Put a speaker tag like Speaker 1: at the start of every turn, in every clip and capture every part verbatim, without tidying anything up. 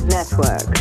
Speaker 1: Network.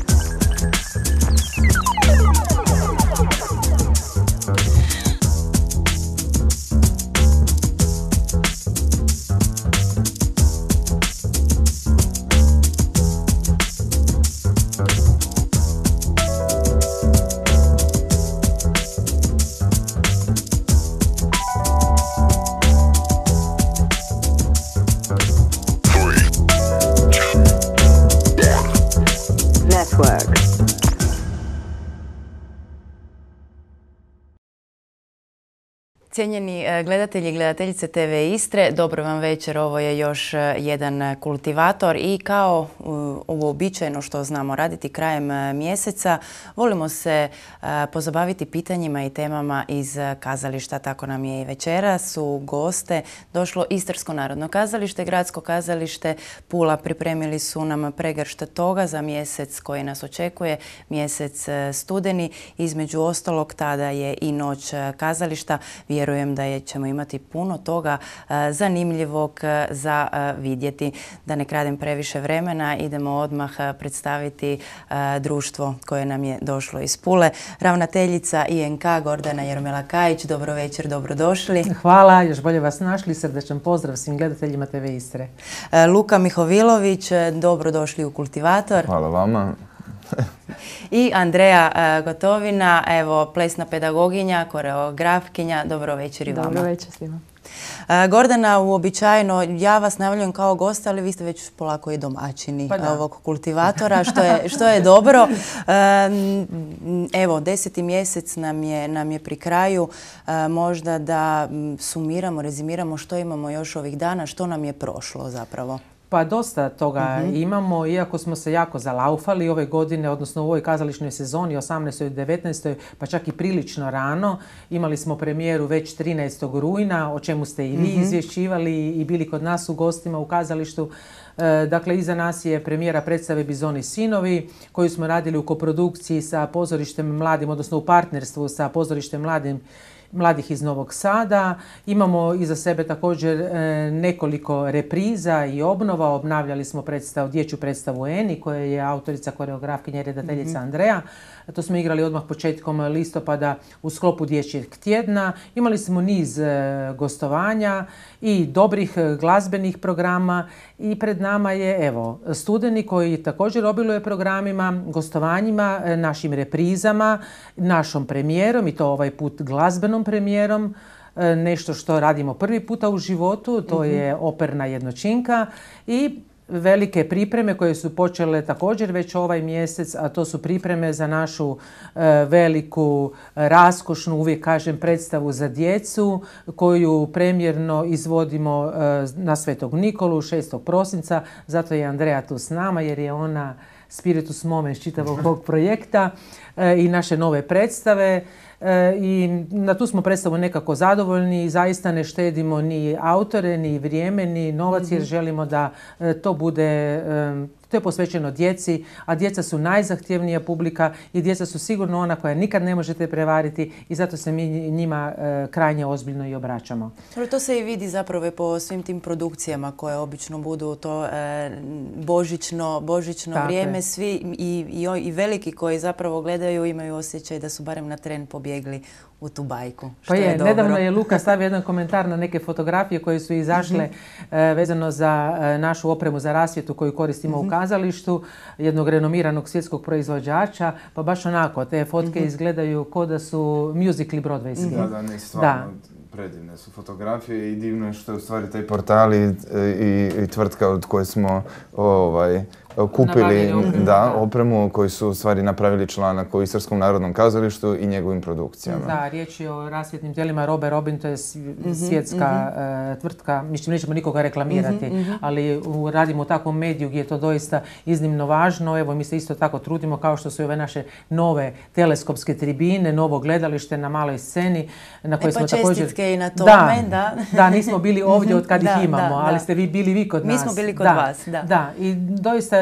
Speaker 2: Cijenjeni gledatelji i gledateljice te ve Istre, dobro vam večer. Ovo je još jedan kultivator i kao uobičajeno što znamo raditi krajem mjeseca, volimo se pozabaviti pitanjima i temama iz kazališta. Tako nam je i večeras u goste došlo Istarsko narodno kazalište, Gradsko kazalište Pula. Pripremili su nam pregršt toga za mjesec koji nas očekuje, mjesec studeni. Između ostalog, tada je i noć kazališta. Vjerujem da ćemo imati puno toga zanimljivog za vidjeti. Da ne kradem previše vremena, idemo odmah predstaviti društvo koje nam je došlo iz Pule. Ravnateljica I en ka Gordana Jermela-Kajić, dobro večer, dobrodošli.
Speaker 3: Hvala, još bolje vas našli. Srdečan pozdrav svim gledateljima te ve Istre.
Speaker 2: Luka Mihovilović, dobrodošli u Kultivator.
Speaker 4: Hvala vama.
Speaker 2: I Andreja Gotovina, evo, plesna pedagoginja, koreografkinja. Dobro večer i vama.
Speaker 5: Dobro večer svima.
Speaker 2: Gordana, uobičajeno ja vas najavljujem kao gosta, ali vi ste već polako i domaćini
Speaker 3: pa
Speaker 2: ovog kultivatora, što je, što je dobro. Evo, deseti mjesec nam je, nam je pri kraju. Možda da sumiramo, rezimiramo što imamo još ovih dana, što nam je prošlo zapravo.
Speaker 3: Pa dosta toga
Speaker 2: uh-huh.
Speaker 3: imamo, iako smo se jako zalaufali ove godine, odnosno u ovoj kazališnoj sezoni, osamnaestoj i devetnaestoj, pa čak i prilično rano. Imali smo premijeru već trinaestog rujna, o čemu ste i vi uh-huh. izvješćivali i bili kod nas u gostima u kazalištu. E, dakle, iza nas je premijera predstave Bizoni sinovi, koju smo radili u koprodukciji sa pozorištem mladim, odnosno u partnerstvu sa pozorištem mladim mladih iz Novog Sada. Imamo iza sebe također e, nekoliko repriza i obnova. Obnavljali smo predstavu, dječju predstavu Eni, koja je autorica, koreografkinja i redateljica mm-hmm. Andreja. To smo igrali odmah početkom listopada u sklopu dječjeg tjedna. Imali smo niz e, gostovanja i dobrih glazbenih programa i pred nama je evo studeni koji također obiluje programima, gostovanjima, e, našim reprizama, našom premijerom i to ovaj put glazbenom premijerom, e, nešto što radimo prvi puta u životu, to mm-hmm. je operna jednočinka i velike pripreme koje su počele također već ovaj mjesec, a to su pripreme za našu e, veliku, raskošnu, uvijek kažem, predstavu za djecu koju premijerno izvodimo e, na Svetog Nikolu šestog prosinca. Zato je Andreja tu s nama jer je ona spiritus momens čitavog ovog projekta e, i naše nove predstave. E, I na tu smo predstavu nekako zadovoljni i zaista ne štedimo ni autore, ni vrijeme, ni novac mm-hmm. jer želimo da e, to bude, e, to je posvećeno djeci, a djeca su najzahtjevnija publika i djeca su sigurno ona koja nikad ne možete prevariti i zato se mi njima e, krajnje ozbiljno i obraćamo.
Speaker 2: To se i vidi zapravo po svim tim produkcijama koje obično budu to e, božićno, božićno vrijeme. Svi i, i, i veliki koji zapravo gledaju imaju osjećaj da su barem na tren pobjegli u tu bajku.
Speaker 3: Pa je, je nedavno je Luka stavio jedan komentar na neke fotografije koje su izašle mm-hmm. e, vezano za e, našu opremu za rasvjetu koju koristimo mm-hmm. u kazalištu, jednog renomiranog svjetskog proizvođača, pa baš onako, te fotke mm-hmm. izgledaju kao da su musicali broadwayski.
Speaker 4: Mm-hmm. Da, da, ne, stvarno predivne su fotografije i divno je što je u stvari taj portal i, i, i tvrtka od koje smo ovaj, kupili opremu, da, opremu koji su u stvari napravili članak o Istarskom narodnom kazalištu i njegovim produkcijama.
Speaker 3: Da, riječ je o rasvjetnim tijelima Robe Robin, to je svjetska mm-hmm. uh, tvrtka, mislim nećemo nikoga reklamirati, mm-hmm. ali u, radimo u takvom mediju gdje je to doista iznimno važno. Evo mi se isto tako trudimo kao što su ove naše nove teleskopske tribine, novo gledalište na maloj sceni na koje
Speaker 2: e, pa
Speaker 3: smo također...
Speaker 2: čestitke i na tome,
Speaker 3: da. Da, da nismo bili ovdje od kad ih imamo, da, ali ste vi bili vi kod
Speaker 2: mi
Speaker 3: nas.
Speaker 2: Mi smo bili kod
Speaker 3: da,
Speaker 2: vas, da.
Speaker 3: Da, i doista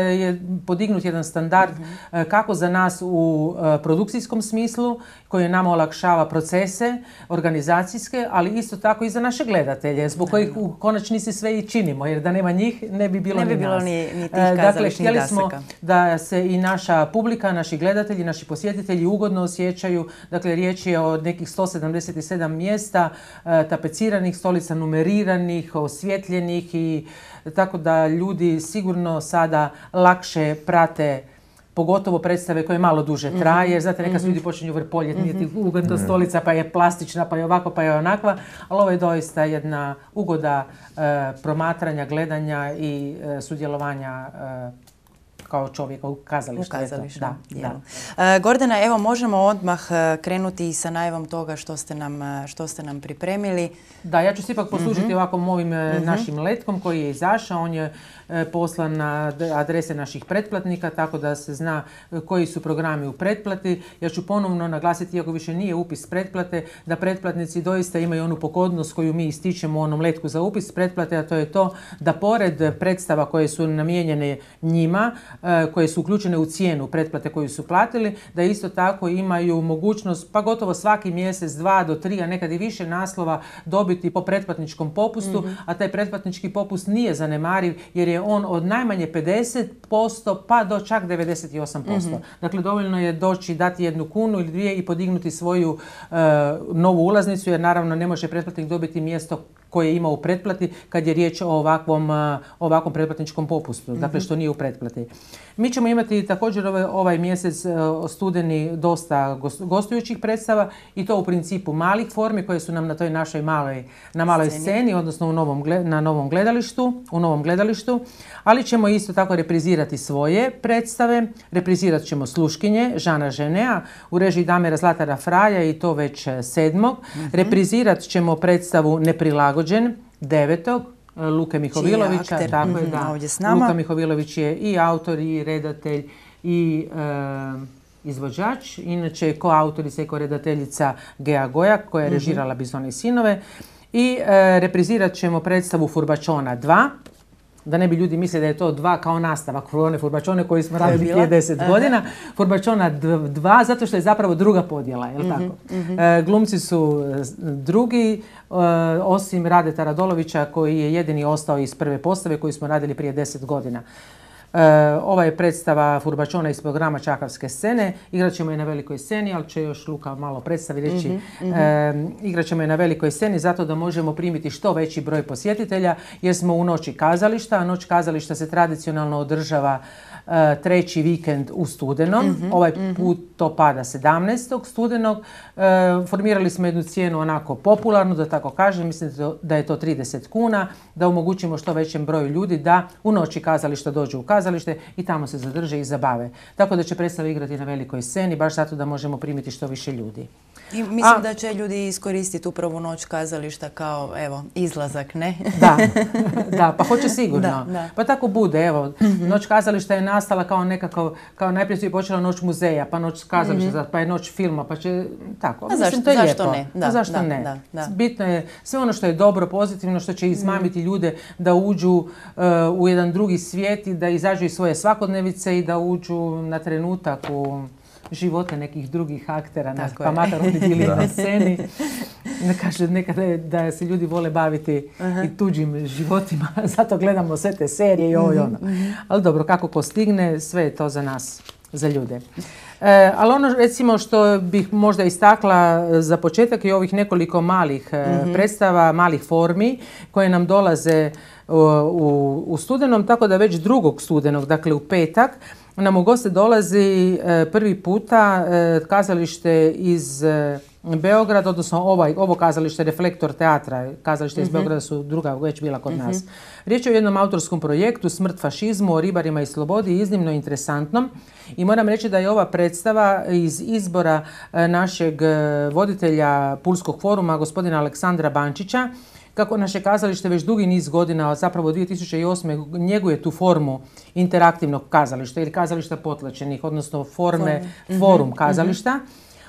Speaker 3: je podignut jedan standard kako za nas u produkcijskom smislu, koji nama olakšava procese organizacijske, ali isto tako i za naše gledatelje, zbog kojih u konačnici sve i činimo, jer da nema njih ne bi bilo
Speaker 2: ne bi
Speaker 3: ni
Speaker 2: bilo
Speaker 3: nas.
Speaker 2: Ni, ni tih kazališnih
Speaker 3: dakle, htjeli smo
Speaker 2: dasaka.
Speaker 3: da se i naša publika, naši gledatelji, naši posjetitelji ugodno osjećaju. Dakle, riječ je o nekih sto sedamdeset sedam mjesta, tapeciranih stolica, numeriranih, osvjetljenih, i tako da ljudi sigurno sada lakše prate, pogotovo predstave koje malo duže traje, jer znate, neka su ljudi počinju vrpoljet, nije ti ugodna stolica, pa je plastična, pa je ovako, pa je onakva, ali ovo je doista jedna ugoda e, promatranja, gledanja i e, sudjelovanja e, kao čovjeka u kazalištu.
Speaker 2: U kazalištu,
Speaker 3: da,
Speaker 2: da.
Speaker 3: da.
Speaker 2: E, Gordana, evo možemo odmah krenuti i sa najavom toga što ste nam, što ste nam pripremili.
Speaker 3: Da, ja ću se ipak poslužiti mm-hmm. ovakvom ovim
Speaker 2: mm-hmm.
Speaker 3: našim letkom koji je izašao. On je e, poslan na adrese naših pretplatnika, tako da se zna koji su programi u pretplati. Ja ću ponovno naglasiti, iako više nije upis pretplate, da pretplatnici doista imaju onu pogodnost koju mi ističemo u onom letku za upis pretplate, a to je to da pored predstava koje su namijenjene njima, e, koje su uključene u cijenu pretplate koju su platili, da isto tako imaju mogućnost, pa gotovo svaki mjesec, dva do tri, a nekad i više naslova dobiti po pretplatničkom popustu, mm-hmm. a taj pretplatnički popust nije zanemariv, jer je on od najmanje pedeset posto pa do čak devedeset osam posto. Mm-hmm. Dakle, dovoljno je doći, dati jednu kunu ili dvije i podignuti svoju uh, novu ulaznicu, jer naravno ne može pretplatnik dobiti mjesto koje ima u pretplati kad je riječ o ovakvom, uh, ovakvom pretplatničkom popustu, mm-hmm. dakle što nije u pretplati. Mi ćemo imati također ovaj, ovaj mjesec uh, studeni dosta gostujućih predstava, i to u principu malih formi koje su nam na toj našoj maloj, na maloj sceni, sceni odnosno u novom, na novom gledalištu, u novom gledalištu, ali ćemo isto tako reprizirati svoje predstave. Reprizirat ćemo Sluškinje Žana Ženea u režiji Damira Zlatara Fraja, i to već sedmog. Mm-hmm. Reprizirat ćemo predstavu Neprilagođen devetog Luke Mihovilovića. Tako mm-hmm. je, da.
Speaker 2: Ovdje s nama.
Speaker 3: Luka Mihovilović je i autor i redatelj i e, izvođač. Inače je koautorica i koredateljica Gea Gojak, koja je režirala mm-hmm. Bizone i sinove. I e, reprizirat ćemo predstavu Furbačona dva. Da ne bi ljudi mislili da je to dva kao nastavak one Furbačone koji smo radili prije deset godina. Furbačona dva, zato što je zapravo druga podjela, je li tako? Mm-hmm. E, glumci su drugi, e, osim Radeta Radolovića koji je jedini ostao iz prve postave koju smo radili prije deset godina. Uh, ova je predstava Furbačona iz programa Čakavske scene. Igrat ćemo je na velikoj sceni, ali će još Luka malo predstavi reći. Mm-hmm, mm-hmm. Uh, igrat ćemo je na velikoj sceni zato da možemo primiti što veći broj posjetitelja, jer smo u Noći kazališta, a Noć kazališta se tradicionalno održava uh, treći vikend u studenom. Mm-hmm, ovaj put mm-hmm. to pada sedamnaestog studenog. Uh, formirali smo jednu cijenu onako popularnu, da tako kažem, mislim da je to trideset kuna, da omogućimo što većem broju ljudi da u Noći kazališta dođu u kazalište i tamo se zadrže i zabave. Tako da će predstava igrati na velikoj sceni, baš zato da možemo primiti što više ljudi.
Speaker 2: I mislim A, da će ljudi iskoristiti upravo Noć kazališta kao, evo, izlazak, ne?
Speaker 3: Da, da, pa hoće sigurno.
Speaker 2: Da, da.
Speaker 3: Pa tako bude, evo. Mm-hmm. Noć kazališta je nastala kao nekakav, kao najprije su je počela Noć muzeja, pa Noć kazališta, mm-hmm. pa je Noć filma, pa će tako.
Speaker 2: A mislim, zašto, to je zašto lijepo. Ne? Da,
Speaker 3: A zašto
Speaker 2: da,
Speaker 3: ne?
Speaker 2: Da, da.
Speaker 3: Bitno je sve ono što je dobro, pozitivno, što će izmamiti mm-hmm. ljude da uđu uh, u jedan drugi svijet i da izađu iz svoje svakodnevice i da uđu na trenutak u živote nekih drugih aktera, pa makar oni bili na sceni. Ne kaže nekada da se ljudi vole baviti uh-huh. i tuđim životima, zato gledamo sve te serije i ovo i ono. Uh-huh. Ali dobro, kako ko stigne, sve je to za nas, za ljude. E, ali ono recimo što bih možda istakla za početak je ovih nekoliko malih uh-huh. predstava, malih formi koje nam dolaze u, u, u studenom, tako da već drugog studenog, dakle u petak, nam u goste dolazi e, prvi puta e, kazalište iz e, Beograda, odnosno ovaj, ovo kazalište Reflektor teatra, kazalište iz mm-hmm. Beograda su druga već bila kod mm-hmm. nas. Riječ je o jednom autorskom projektu Smrt fašizmu, o ribarima i slobodi, iznimno interesantnom. I moram reći da je ova predstava iz izbora e, našeg voditelja Pulskog foruma, gospodina Aleksandra Bančića. Kako naše kazalište već dugi niz godina, zapravo dvije tisuće osme njeguje tu formu interaktivnog kazališta ili kazališta potlačenih, odnosno forme, Form. forum mm-hmm. kazališta.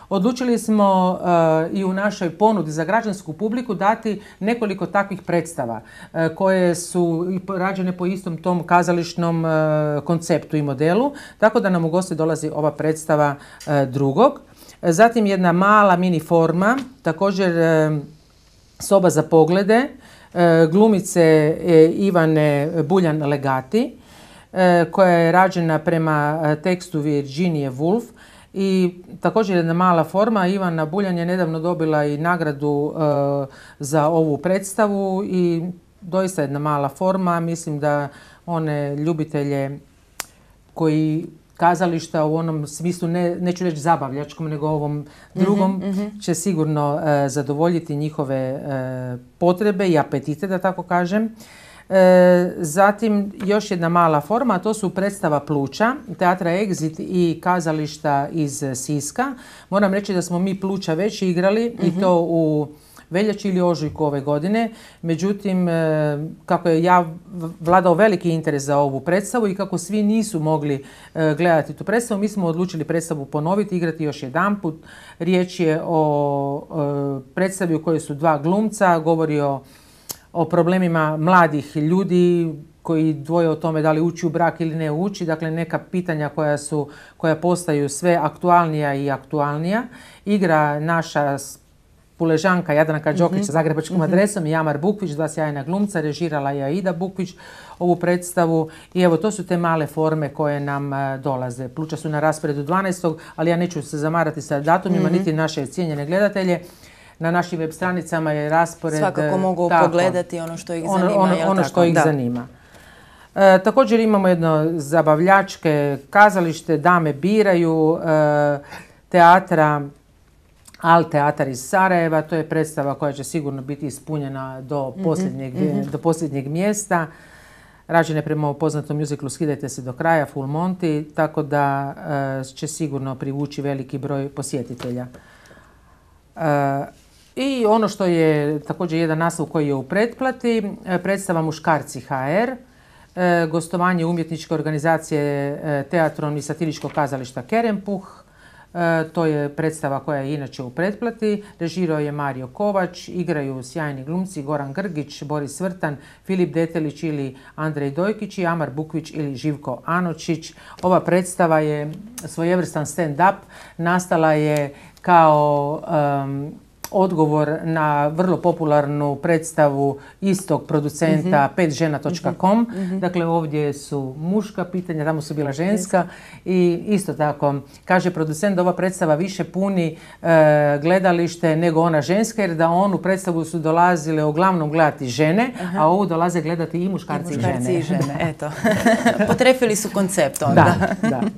Speaker 3: odlučili smo uh, i u našoj ponudi za građansku publiku dati nekoliko takvih predstava uh, koje su rađene po istom tom kazališnom uh, konceptu i modelu, tako da nam u goste dolazi ova predstava uh, drugog. Zatim jedna mala mini forma, također uh, soba za poglede, uh, glumice uh, Ivane Buljan-Legati, uh, koja je rađena prema uh, tekstu Virginie Woolf. I također jedna mala forma, Ivana Buljan je nedavno dobila i nagradu uh, za ovu predstavu i doista jedna mala forma. Mislim da one ljubitelje koji kazališta u onom smislu, ne, neću reći zabavljačkom, nego ovom drugom, mm-hmm. će sigurno uh, zadovoljiti njihove uh, potrebe i apetite, da tako kažem. E, zatim još jedna mala forma, a to su predstava Pluća, teatra Exit i kazališta iz Siska. Moram reći da smo mi Pluća već igrali mm-hmm. i to u veljači ili ožujku ove godine. Međutim, e, kako je ja vladao veliki interes za ovu predstavu i kako svi nisu mogli e, gledati tu predstavu, mi smo odlučili predstavu ponoviti, igrati još jedanput. Riječ je o e, predstavi u kojoj su dva glumca, govori o o problemima mladih ljudi koji dvoje o tome da li ući u brak ili ne ući, dakle neka pitanja koja su, koja postaju sve aktualnija i aktualnija. Igra naša Puležanka Jadranka Đokić sa mm-hmm. zagrebačkom mm-hmm. adresom i Amar Bukvić, dva sjajna glumca, režirala je Aida Bukvić ovu predstavu i evo to su te male forme koje nam uh, dolaze. Pluća su na rasporedu dvanaestog ali ja neću se zamarati sa datumima, mm-hmm. niti naše cijenjene gledatelje. Na našim web stranicama je raspored.
Speaker 2: Svakako mogu tako pogledati ono što ih zanima.
Speaker 3: Ono, ono, ono što ih da. zanima. E, također imamo jedno zabavljačke kazalište, Dame biraju, e, teatra Al Teatar iz Sarajeva. To je predstava koja će sigurno biti ispunjena do posljednjeg, mm-hmm. do posljednjeg mjesta. Rađene prema poznatom muziklu Skidajte se do kraja, Full Monty, tako da e, će sigurno privući veliki broj posjetitelja. E, I ono što je također jedan naslov koji je u pretplati, predstava Muškarci ha er, e, gostovanje umjetničke organizacije e, Teatron i satiričkog kazališta Kerempuh. E, to je predstava koja je inače u pretplati. Režirao je Mario Kovač, igraju sjajni glumci Goran Grgić, Boris Vrtan, Filip Detelić ili Andrej Dojkić i Amar Bukvić ili Živko Anočić. Ova predstava je svojevrstan stand-up, nastala je kao um, odgovor na vrlo popularnu predstavu istog producenta mm-hmm. pet žena točka com. Mm-hmm. Dakle, ovdje su muška pitanja, tamo su bila ženska. I isto tako, kaže producent da ova predstava više puni e, gledalište nego ona ženska, jer da onu predstavu su dolazile uglavnom gledati žene, Aha. a ovu dolaze gledati i muškarci i, muškarci
Speaker 2: i žene. I žene. Eto. Potrefili su koncept onda.
Speaker 3: Da, da.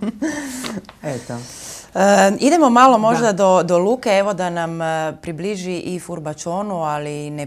Speaker 3: Eto.
Speaker 2: Uh, idemo malo možda do, do Luke, evo da nam uh, približi i Furbačonu, ali i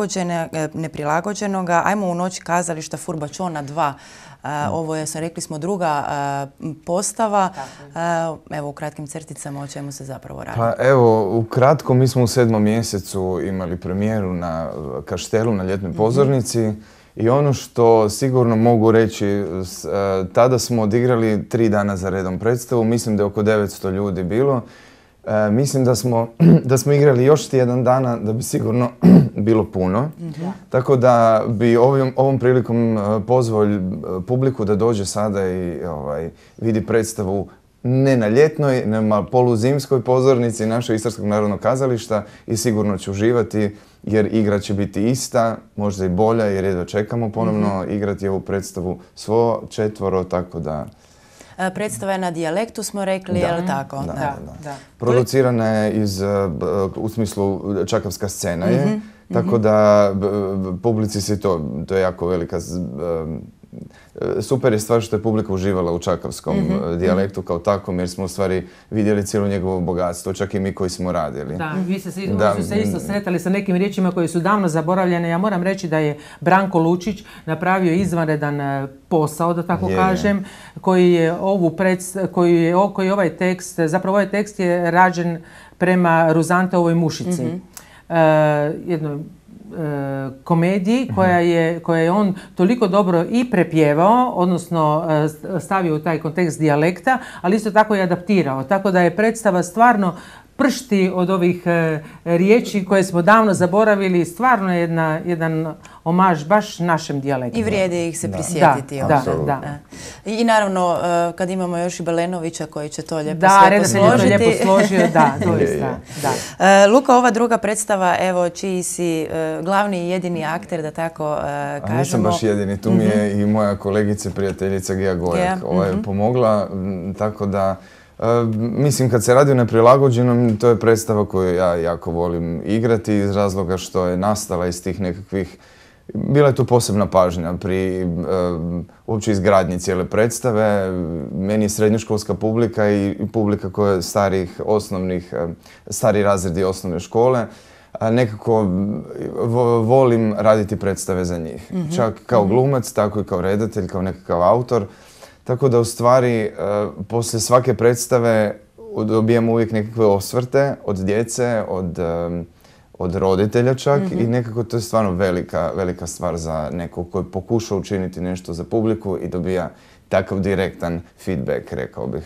Speaker 2: neprilagođenoga. Ajmo u noć kazališta Furbačona dva. Uh, ovo je, rekli smo, druga uh, postava. Uh, evo u kratkim crticama o čemu se zapravo radi.
Speaker 4: Pa evo, ukratko mi smo u sedmom mjesecu imali premijeru na Kaštelu, na ljetnoj pozornici. Mm-hmm. I ono što sigurno mogu reći, tada smo odigrali tri dana za redom predstavu, mislim da je oko devetsto ljudi bilo. E, mislim da smo, da smo igrali još tjedan dana da bi sigurno bilo puno. Mm-hmm. Tako da bi ovim, ovom prilikom pozvao publiku da dođe sada i ovaj, vidi predstavu ne na ljetnoj, na poluzimskoj pozornici našeg Istarskog narodnog kazališta i sigurno će uživati jer igra će biti ista, možda i bolja jer jedva čekamo ponovno mm-hmm. igrati ovu predstavu svo četvoro, tako da...
Speaker 2: Predstava je na dijalektu, smo rekli, je li tako?
Speaker 4: Da, da, da. da. Producirana je iz, u smislu čakavska scena je, mm-hmm. tako da publici se to, to je jako velika... Super je stvar što je publika uživala u čakavskom mm-hmm. dijalektu kao takvom, jer smo u stvari vidjeli cijelo njegovo bogatstvo, čak i mi koji smo radili.
Speaker 3: Da, vi ste se, da, su se isto sretali sa nekim riječima koje su davno zaboravljene. Ja moram reći da je Branko Lučić napravio izvanredan posao, da tako je, kažem, koji je ovu predst, koji je, koji je ovaj tekst, zapravo ovaj tekst je rađen prema Ruzanteovoj Mušici. Mm-hmm. Uh, jedno komediji koja je, koja je on toliko dobro i prepjevao, odnosno stavio u taj kontekst dijalekta, ali isto tako i adaptirao. Tako da je predstava stvarno pršti od ovih riječi koje smo davno zaboravili. Stvarno je jedna, jedan omaž baš našem dijalektu.
Speaker 2: I vrijedi ih se prisjetiti.
Speaker 3: Da, da, da.
Speaker 2: I naravno, kad imamo još i Belenovića koji će to lijepo
Speaker 3: da,
Speaker 2: sve posložiti.
Speaker 3: Da, redatelj je to lijepo složio, da, doista. Da.
Speaker 2: Luka, ova druga predstava, evo, čiji si glavni i jedini akter, da tako kažemo.
Speaker 4: A nisam baš jedini, tu mi je mm-hmm. i moja kolegica, prijateljica Gija Gojak. Yeah. Ova je mm-hmm. pomogla, tako da... Uh, mislim, kad se radi o Neprilagođenom, to je predstava koju ja jako volim igrati iz razloga što je nastala iz tih nekakvih... Bila je tu posebna pažnja pri uh, uopće izgradnji cijele predstave. Meni je srednjoškolska publika i publika koja je starih osnovnih, uh, stari razredi osnovne škole. Uh, nekako volim raditi predstave za njih. Mm-hmm. Čak kao glumac, tako i kao redatelj, kao nekakav autor. Tako da u stvari uh, poslije svake predstave dobijamo uvijek nekakve osvrte od djece, od, um, od roditelja čak mm-hmm. i nekako to je stvarno velika, velika stvar za nekog koji pokuša učiniti nešto za publiku i dobija takav direktan feedback, rekao bih.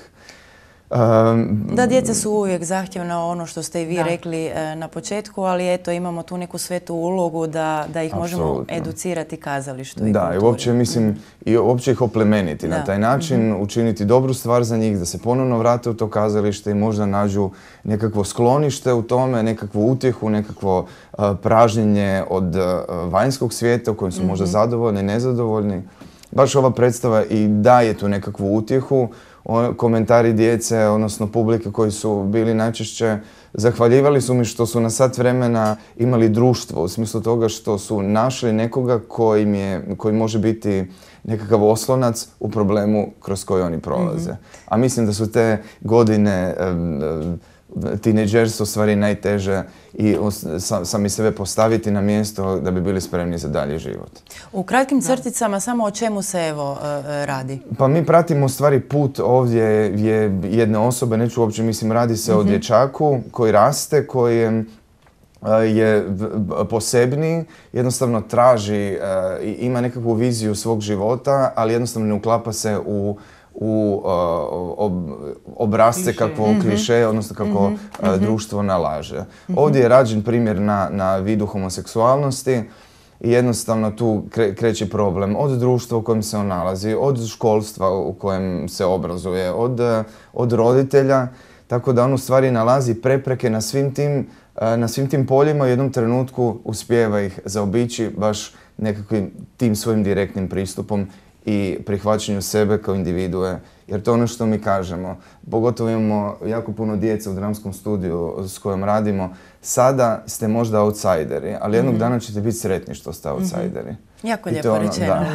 Speaker 2: Um, da, djeca su uvijek zahtjevna, ono što ste i vi da. rekli e, na početku, ali eto, imamo tu neku svetu ulogu da, da ih Absolutno. možemo educirati kazalištu i
Speaker 4: da,
Speaker 2: kulturi.
Speaker 4: I uopće, mislim, mm. i uopće ih oplemeniti da. na taj način, mm-hmm. učiniti dobru stvar za njih, da se ponovno vrate u to kazalište i možda nađu nekakvo sklonište u tome, nekakvu utjehu, nekakvo uh, pražnjenje od uh, vanjskog svijeta u kojem su mm-hmm. možda zadovoljni, nezadovoljni. Baš ova predstava i daje tu nekakvu utjehu. Komentari djece, odnosno publike koji su bili najčešće, zahvaljivali su mi što su na sat vremena imali društvo, u smislu toga što su našli nekoga koji, je, koji može biti nekakav oslonac u problemu kroz koji oni prolaze. Mm-hmm. A mislim da su te godine um, tinejdžerstvo u stvari najteže i sam, sami sebe postaviti na mjesto da bi bili spremni za dalji život.
Speaker 2: U kratkim crticama samo o čemu se evo radi?
Speaker 4: Pa mi pratimo u stvari put ovdje je jedne osobe, neću uopće, mislim, radi se mm-hmm. o dječaku koji raste, koji je, je posebniji, jednostavno traži i ima nekakvu viziju svog života, ali jednostavno ne uklapa se u u uh, ob, obrazce kakvo mm-hmm. kliše, odnosno kako mm-hmm. uh, društvo nalaže. Mm-hmm. Ovdje je rađen primjer na, na vidu homoseksualnosti i jednostavno tu kre, kreće problem od društva u kojem se on nalazi, od školstva u kojem se obrazuje, od, od roditelja, tako da on u stvari nalazi prepreke na svim tim, uh, na svim tim poljima, u jednom trenutku uspijeva ih zaobići baš nekakvim tim svojim direktnim pristupom i prihvaćanju sebe kao individue, jer to je ono što mi kažemo. Pogotovo imamo jako puno djece u dramskom studiju s kojom radimo. Sada ste možda outsideri, ali jednog mm-hmm. dana ćete biti sretni što ste outsideri.
Speaker 2: Mm-hmm. Jako lijepo ono, rečeno.
Speaker 4: Da,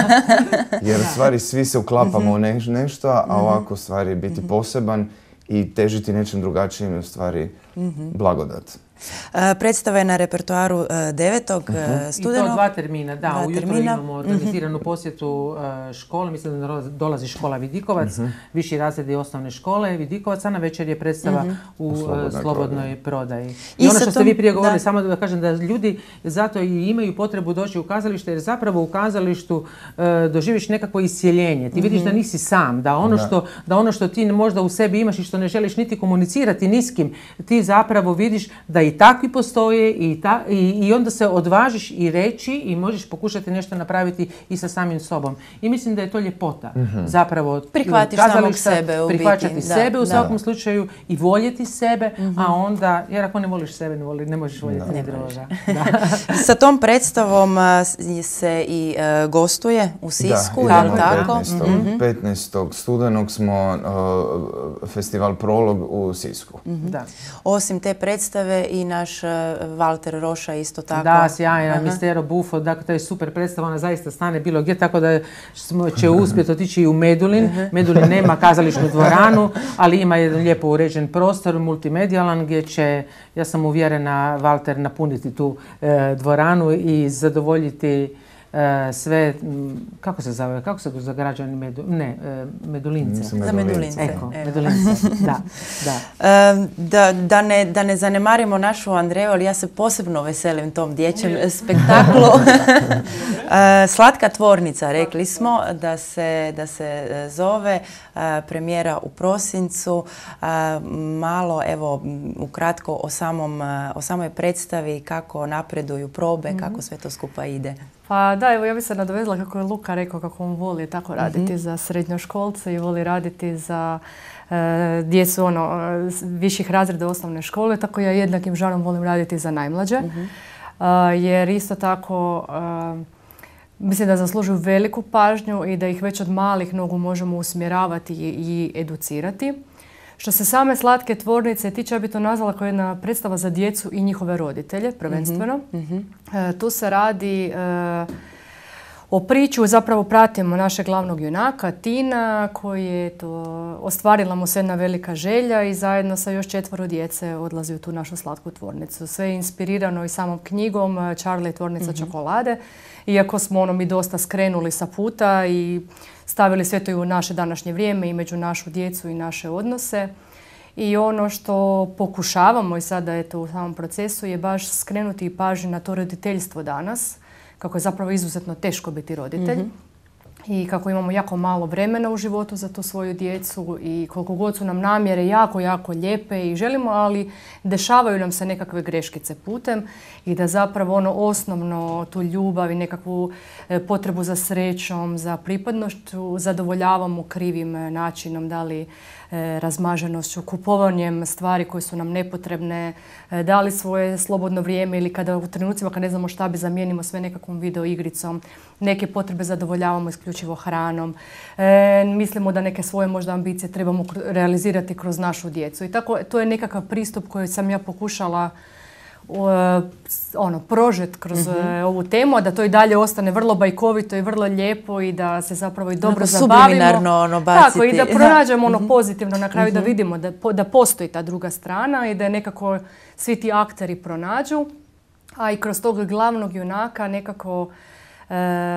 Speaker 4: da. Jer u stvari svi se uklapamo mm-hmm. u ne, nešto, a mm-hmm. ovako u stvari biti mm-hmm. poseban i težiti nečem drugačijem je u stvari mm-hmm. blagodat.
Speaker 2: Predstava je na repertoaru devetog Uh-huh. studenog.
Speaker 3: I to dva termina, da. Dva ujutro termina. Imamo organiziranu uh-huh. posjetu škole, mislim da dolazi škola Vidikovac, uh-huh. viši razredi osnovne škole Vidikovac, a na večer je predstava uh-huh. u slobodnoj, slobodnoj prodaji. I, I ono što ste vi prije govorili, da. samo da kažem da ljudi zato i imaju potrebu doći u kazalište, jer zapravo u kazalištu uh, doživiš nekakvo isjeljenje. Ti uh-huh. vidiš da nisi sam, da ono, da. Što, da ono što ti možda u sebi imaš i što ne želiš niti komunicirati ni s kim, ti zapravo vidiš da i takvi postoje i, ta, i, i onda se odvažiš i reći i možeš pokušati nešto napraviti i sa samim sobom. I mislim da je to ljepota. Mm-hmm. Zapravo
Speaker 2: prihvatiš samog sebe u
Speaker 3: prihvaćati
Speaker 2: biti.
Speaker 3: sebe
Speaker 2: da,
Speaker 3: u svakom
Speaker 2: da.
Speaker 3: slučaju i voljeti sebe, mm-hmm. a onda, jer ako ne voliš sebe, ne, voli, ne možeš voljeti ni drugoga.
Speaker 2: Sa tom predstavom se i uh, gostuje u Sisku,
Speaker 4: da,
Speaker 2: je li tako?
Speaker 4: petnaestog Mm-hmm. petnaestog studenog smo uh, festival Prolog u Sisku.
Speaker 3: Mm-hmm. Da.
Speaker 2: Osim te predstave i naš Valter Roša isto tako.
Speaker 3: Da, sjajna, Mistero Buffo, dakle to je super predstava, ona zaista stane bilo gdje, tako da smo, će uspjeti otići i u Medulin. Uh-huh. Medulin nema kazališnu dvoranu, ali ima jedan lijepo uređen prostor, multimedijalan, gdje će, ja sam uvjerena, Valter napuniti tu e, dvoranu i zadovoljiti sve, kako se zove, kako se za građani medu, ne, medulince.
Speaker 2: Za medulince.
Speaker 3: Eko, medulince, da.
Speaker 2: Da. Da, da, ne, da ne zanemarimo našu Andreju, ali ja se posebno veselim tom dječjem spektaklu. Slatka tvornica, rekli smo da se, da se zove, premijera u prosincu. Malo, evo, ukratko o, samom, o samoj predstavi, kako napreduju probe, mm-hmm. kako sve to skupa ide.
Speaker 1: Pa da, evo ja bih se nadovezala kako je Luka rekao kako on voli tako raditi mm-hmm. za srednjoškolce i voli raditi za e, djecu ono, viših razreda osnovne škole, tako ja jednakim žarom volim raditi za najmlađe. Mm-hmm. e, jer isto tako e, mislim da zaslužuju veliku pažnju i da ih već od malih nogu možemo usmjeravati i, i educirati. Što se same Slatke tvornice tiče, ja bih to nazvala kao jedna predstava za djecu i njihove roditelje, prvenstveno. Mm-hmm. E, tu se radi e, o priču, zapravo pratimo našeg glavnog junaka, Tina, koji je to, ostvarila mu se jedna velika želja i zajedno sa još četvoro djece odlazi u tu našu Slatku tvornicu. Sve je inspirirano i samom knjigom Charlie tvornica mm-hmm. čokolade. Iako smo ono mi dosta skrenuli sa puta i stavili sve to i u naše današnje vrijeme i među našu djecu i naše odnose. I ono što pokušavamo i sada je to u samom procesu je baš skrenuti pažnju na to roditeljstvo danas, kako je zapravo izuzetno teško biti roditelj. Mm-hmm. I kako imamo jako malo vremena u životu za tu svoju djecu i koliko god su nam namjere jako, jako lijepe i želimo, ali dešavaju nam se nekakve greškice putem i da zapravo ono osnovno tu ljubav i nekakvu potrebu za srećom, za pripadnošću zadovoljavamo krivim načinom, da li razmaženošću, kupovanjem stvari koje su nam nepotrebne, da li svoje slobodno vrijeme ili kada u trenucima kad ne znamo šta bi zamijenimo sve nekakvom video igricom, neke potrebe zadovoljavamo isključivo hranom, e, mislimo da neke svoje možda ambicije trebamo realizirati kroz našu djecu. I tako, to je nekakav pristup koji sam ja pokušala uh, ono, prožet kroz mm-hmm. ovu temu, a da to i dalje ostane vrlo bajkovito i vrlo lijepo i da se zapravo i dobro zabavimo. Subliminarno
Speaker 2: ono baciti.
Speaker 1: Tako, i da pronađemo ono pozitivno na kraju, mm-hmm. da vidimo da, da postoji ta druga strana i da je nekako svi ti akteri pronađu, a i kroz tog glavnog junaka nekako uh,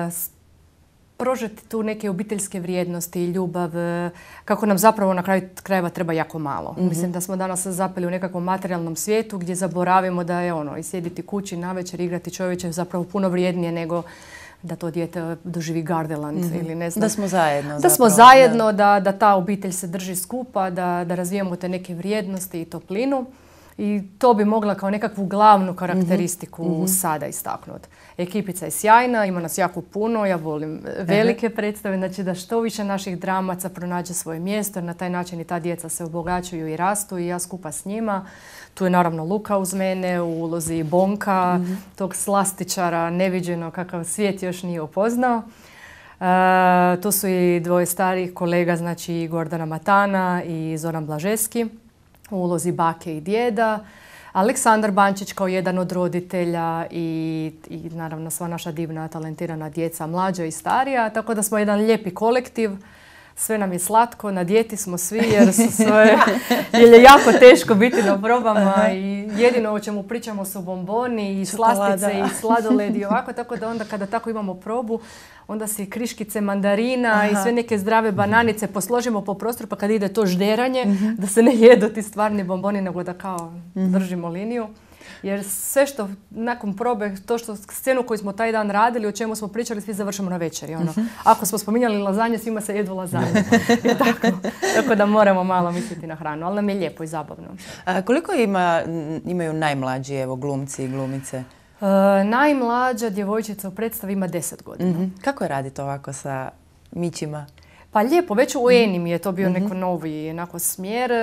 Speaker 1: prožeti tu neke obiteljske vrijednosti i ljubav, kako nam zapravo na kraju krajeva treba jako malo. Mm-hmm. Mislim da smo danas zapeli u nekakvom materijalnom svijetu gdje zaboravimo da je ono i sjediti kući navečer, igrati čovječe zapravo puno vrijednije nego da to dijete doživi Gardeland mm-hmm. ili ne znam.
Speaker 2: Da smo zajedno.
Speaker 1: Da
Speaker 2: zapravo,
Speaker 1: smo zajedno, da. Da, da ta obitelj se drži skupa, da, da razvijamo te neke vrijednosti i toplinu. I to bi mogla kao nekakvu glavnu karakteristiku mm-hmm. sada istaknuti. Ekipica je sjajna, ima nas jako puno, ja volim velike uh-huh. predstave, znači da što više naših dramaca pronađe svoje mjesto, jer na taj način i ta djeca se obogaćuju i rastu i ja skupa s njima. Tu je naravno Luka uz mene u ulozi Bonka, mm-hmm. tog slastičara neviđeno kakav svijet još nije upoznao. E, tu su i dvoje starih kolega, znači Gordana Matana i Zoran Blažeski u ulozi bake i djeda. Aleksandar Bančić kao jedan od roditelja i, i naravno sva naša divna, talentirana djeca, mlađa i starija. Tako da smo jedan lijepi kolektiv. Sve nam je slatko, na dijeti smo svi jer, su sve, jer je jako teško biti na probama i jedino o čemu pričamo su bomboni i slastice i sladoledi i ovako. Tako da onda kada tako imamo probu, onda si kriškice mandarina Aha. i sve neke zdrave bananice posložimo po prostoru, pa kad ide to žderanje, mm-hmm. da se ne jedu ti stvarni bomboni, nego da kao mm-hmm. držimo liniju. Jer sve što nakon probe, to što scenu koju smo taj dan radili, o čemu smo pričali, svi završimo na večeri. Ono. Uh-huh. Ako smo spominjali lazanje, svima se jedu lazanje. tako. tako da moramo malo misliti na hranu, ali nam je lijepo i zabavno.
Speaker 2: A koliko ima, imaju najmlađi evo, glumci i glumice?
Speaker 1: Uh, najmlađa djevojčica u predstavi ima deset godina.
Speaker 2: Mm-hmm. Kako je raditi ovako sa mićima?
Speaker 1: Pa lijepo, već u Eni mi je to bio mm-hmm. neko novi onako, smjer.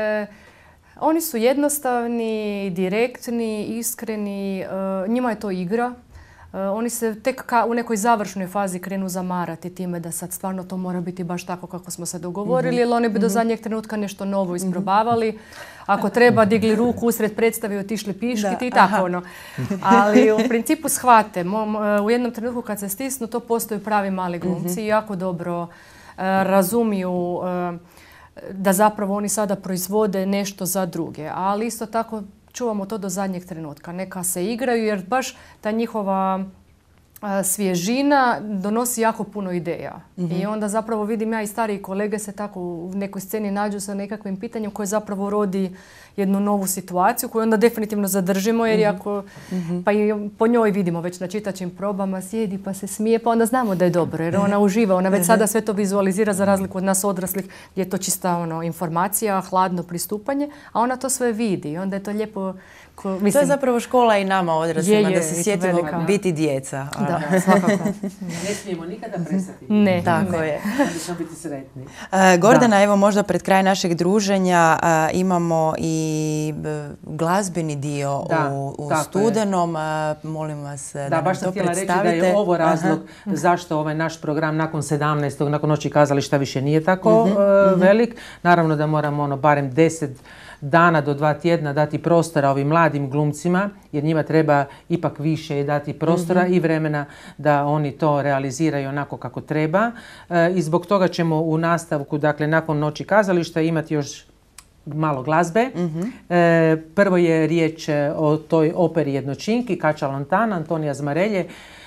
Speaker 1: Oni su jednostavni, direktni, iskreni, njima je to igra. Oni se tek ka, u nekoj završnoj fazi krenu zamarati time da sad stvarno to mora biti baš tako kako smo se dogovorili, mm-hmm. jer oni bi do zadnjeg trenutka nešto novo isprobavali. Ako treba, digli ruku usred predstave i otišli piškiti i tako ono. Ali u principu shvate. U jednom trenutku kad se stisnu, to postaju pravi mali glumci mm-hmm. i jako dobro uh, razumiju uh, da zapravo oni sada proizvode nešto za druge. Ali isto tako čuvamo to do zadnjeg trenutka. Neka se igraju jer baš ta njihova svježina donosi jako puno ideja. Mm-hmm. I onda zapravo vidim ja i stariji kolege se tako u nekoj sceni nađu sa nekakvim pitanjem koje zapravo rodi jednu novu situaciju koju onda definitivno zadržimo jer mm-hmm. ako, mm-hmm. pa i po njoj vidimo već na čitačim probama sjedi pa se smije pa onda znamo da je dobro jer ona uživa, ona već sada sve to vizualizira za razliku od nas odraslih gdje je to čista ono, informacija, hladno pristupanje, a ona to sve vidi i onda je to lijepo. Ko, mislim,
Speaker 2: to je zapravo škola i nama odraslima,
Speaker 1: je, je,
Speaker 2: da se sjetimo
Speaker 1: velika.
Speaker 2: Biti djeca.
Speaker 1: Da, svakako.
Speaker 3: Ne smijemo nikada prestati.
Speaker 1: Ne,
Speaker 2: tako
Speaker 1: ne.
Speaker 2: je.
Speaker 3: Da ćemo biti sretni.
Speaker 2: Uh, Gordana, da. Evo možda pred kraj našeg druženja uh, imamo i uh, glazbeni dio da, u, u studenom. Uh, molim vas da,
Speaker 3: da
Speaker 2: nam
Speaker 3: baš
Speaker 2: to
Speaker 3: sam htjela
Speaker 2: predstavite.
Speaker 3: Reći da je ovo razlog Aha. zašto ovaj naš program nakon sedamnaestog nakon Noći kazališta više nije tako mm-hmm. uh, velik. Naravno da moramo ono barem deset dana do dva tjedna dati prostora ovim mladim glumcima, jer njima treba ipak više dati prostora mm-hmm. i vremena da oni to realiziraju onako kako treba. E, I zbog toga ćemo u nastavku, dakle nakon Noći kazališta, imati još malo glazbe. Mm-hmm. E, prvo je riječ o toj operi Jednočinki, Kača Lontana, Antonija Zmarelje.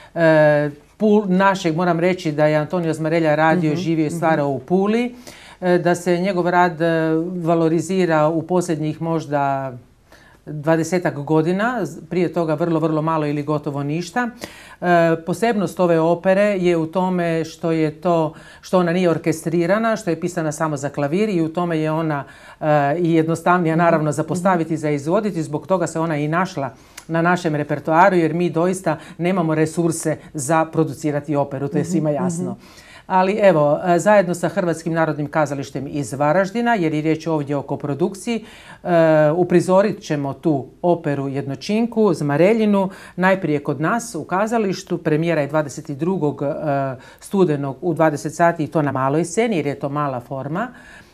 Speaker 3: E, Pul, našeg, moram reći da je Antonio Zmarelja radio, mm-hmm. živio i stvarao mm-hmm. u Puli. Da se njegov rad valorizira u posljednjih možda dvadesetak godina, prije toga vrlo, vrlo malo ili gotovo ništa. E, posebnost ove opere je u tome što je to, što ona nije orkestrirana, što je pisana samo za klavir i u tome je ona e, i jednostavnija naravno za postaviti i za izvoditi, zbog toga se ona i našla na našem repertoaru jer mi doista nemamo resurse za producirati operu, to je svima jasno. Ali evo, zajedno sa Hrvatskim narodnim kazalištem iz Varaždina, jer je riječ ovdje o koprodukciji, uh, uprizorit ćemo tu operu Jednočinku, Zmareljinu, najprije kod nas u kazalištu. Premijera je dvadeset drugog studenog u dvadeset sati i to na maloj sceni, jer je to mala forma.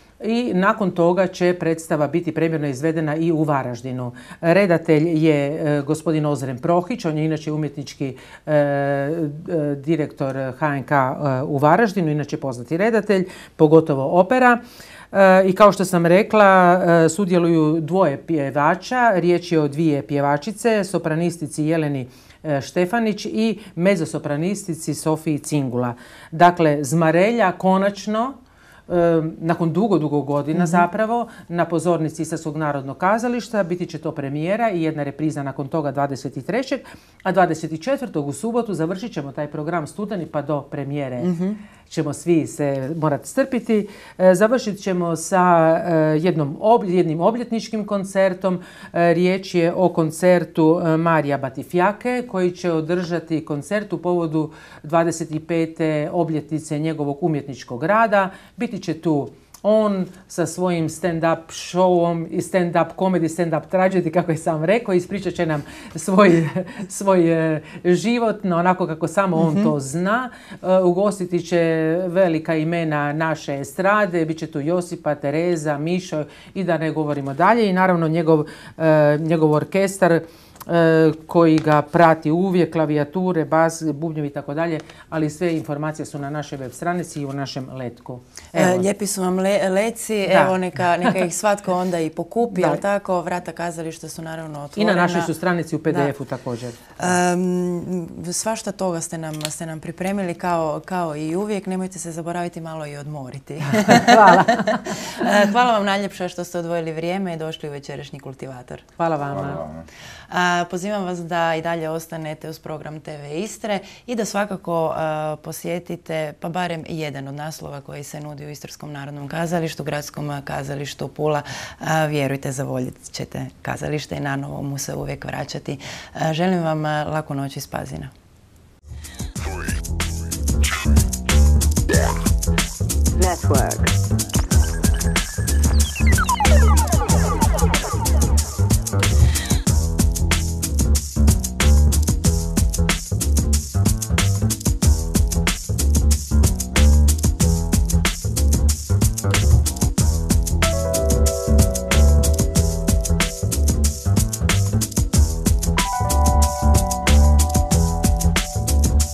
Speaker 3: I nakon toga će predstava biti premijerno izvedena i u Varaždinu. Redatelj je e, gospodin Ozren Prohić, on je inače umjetnički e, e, direktor H N K e, u Varaždinu, inače poznati redatelj, pogotovo opera. E, I kao što sam rekla, e, sudjeluju dvoje pjevača, riječ je o dvije pjevačice, sopranistici Jeleni Štefanić i mezosopranistici Sofiji Cingula. Dakle, Zmarelja konačno, nakon dugo, dugo godina mm-hmm. zapravo, na pozornici Istarskog narodnog kazališta. Biti će to premijera i jedna repriza nakon toga dvadeset trećeg a dvadeset četvrtog u subotu završit ćemo taj program studeni pa do premijere mm-hmm. ćemo svi se morati strpiti. E, završit ćemo sa e, jednom ob, jednim obljetničkim koncertom. E, riječ je o koncertu e, Marija Batifjake koji će održati koncert u povodu dvadeset pete obljetnice njegovog umjetničkog rada. Biti će tu on sa svojim stand-up showom i stand-up comedy, stand-up tragedy, kako je sam rekao, ispričat će nam svoj, svoj e, život, no onako kako samo on mm-hmm. to zna. E, ugostiti će velika imena naše estrade, bit će tu Josipa, Tereza, Mišo i da ne govorimo dalje. I naravno njegov, e, njegov orkestar koji ga prati uvijek, klavijature, bas, bubnjevi i tako dalje, ali sve informacije su na našoj web stranici i u našem letku.
Speaker 2: Evo. Lijepi su vam le, leci, da. Evo neka, neka ih svatko onda i pokupi, ali tako, vrata kazališta su naravno otvorena.
Speaker 3: I na našoj su stranici u P D F-u da. Također.
Speaker 2: Um, svašta toga ste nam, ste nam pripremili kao, kao i uvijek, nemojte se zaboraviti malo i odmoriti.
Speaker 3: Hvala.
Speaker 2: Hvala vam najljepše što ste odvojili vrijeme i došli u večerašnji Kultivator.
Speaker 3: Hvala vama.
Speaker 4: Hvala vama.
Speaker 2: A, pozivam vas da i dalje ostanete uz program T V Istre i da svakako a, posjetite pa barem jedan od naslova koji se nudi u Istarskom narodnom kazalištu, Gradskom kazalištu Pula. A, vjerujte, zavoljit ćete kazalište i nanovo mu se uvijek vraćati. A, želim vam a, laku noć iz Pazina. Network.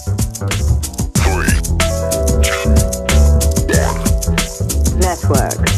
Speaker 2: Network.